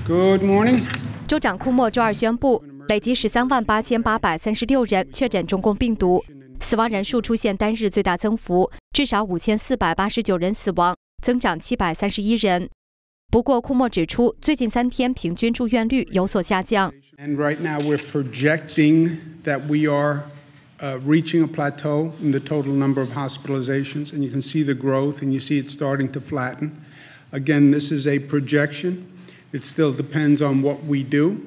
Good morning. 州长库莫周二宣布，累计138836人确诊中共病毒，死亡人数出现单日最大增幅，至少5489人死亡，增长731人。不过，库莫指出，最近3天平均住院率有所下降。 And right now we're projecting that we are reaching a plateau in the total number of hospitalizations, and you can see the growth, and you see it starting to flatten. Again, this is a projection. It still depends on what we do,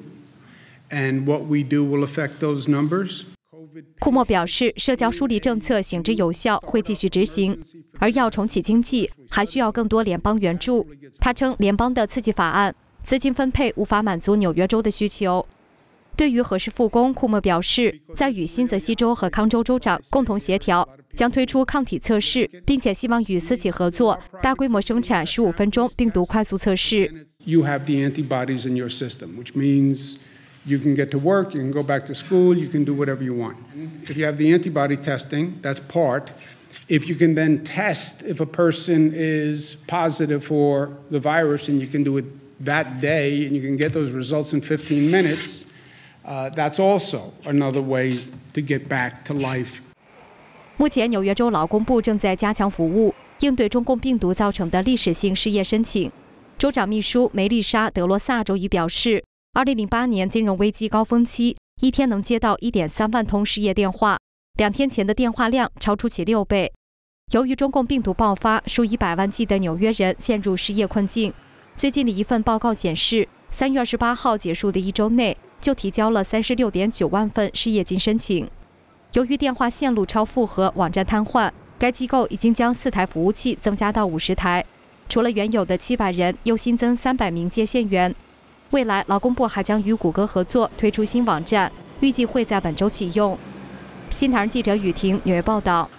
and what we do will affect those numbers. 库莫表示，社交疏离政策行之有效，会继续执行，而要重启经济，还需要更多联邦援助。他称，联邦的刺激法案资金分配无法满足纽约州的需求。对于何时复工，库莫表示，在与新泽西州和康州州长共同协调，将推出抗体测试，并且希望与私企合作，大规模生产15分钟病毒快速测试。 You have the antibodies in your system, which means you can get to work, you can go back to school, you can do whatever you want. If you have the antibody testing, that's part. If you can then test if a person is positive for the virus, and you can do it that day, and you can get those results in 15 minutes, that's also another way to get back to life. 目前，纽约州劳工部正在加强服务，应对中共病毒造成的历史性失业申请。州长秘书梅丽莎·德罗萨周一表示，2008年金融危机高峰期，一天能接到1.3万通失业电话，2天前的电话量超出其6倍。由于中共病毒爆发，数以百万计的纽约人陷入失业困境。最近的一份报告显示，3月28号结束的1周内，就提交了36.9万份失业金申请。由于电话线路超负荷、网站瘫痪，该机构已经将4台服务器增加到50台。除了原有的700人，又新增300名接线员。未来，劳工部还将与谷歌合作推出新网站，预计会在本周启用。新唐人记者雨婷纽约报道。